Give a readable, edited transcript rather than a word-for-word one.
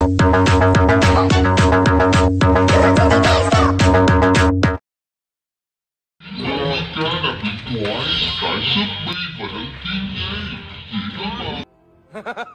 Cái đặt điện thoại, cài Shopee và đăng ký ngay. Chỉ có